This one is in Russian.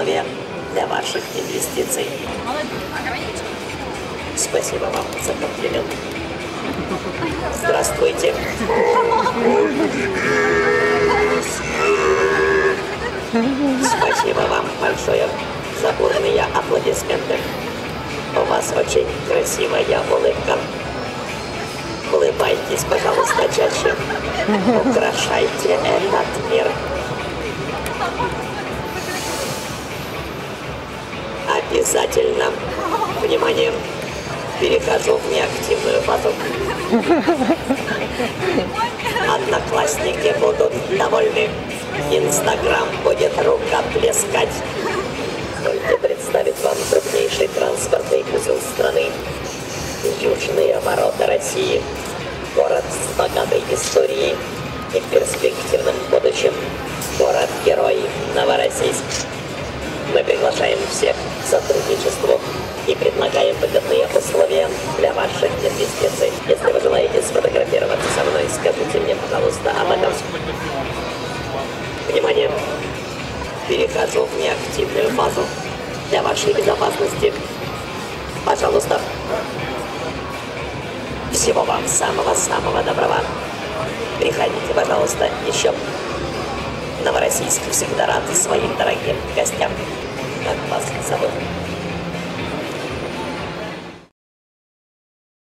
условия для ваших инвестиций. Спасибо вам за комплимент. Здравствуйте. Спасибо вам большое за бурные аплодисменты. У вас очень красивая улыбка. Улыбайтесь, пожалуйста, чаще. Украшайте этот мир. Обязательно. Внимание. Перехожу в неактивную фазу. Одноклассники будут довольны. Инстаграм будет рукоплескать. Позвольте представить вам крупнейший транспортный узел страны. Южные ворота России. Город с богатой историей и перспективным будущим. Город-герой Новороссийск. Мы приглашаем всех к сотрудничеству и предлагаем выгодные условия для ваших инвестиций. Если вы желаете сфотографироваться со мной, скажите мне, пожалуйста, об этом. Внимание! Перехожу в неактивную фазу для вашей безопасности. Пожалуйста. Всего вам самого-самого доброго. Приходите, пожалуйста, еще. Новороссийск всегда рад своим дорогим гостям. Как вас зовут?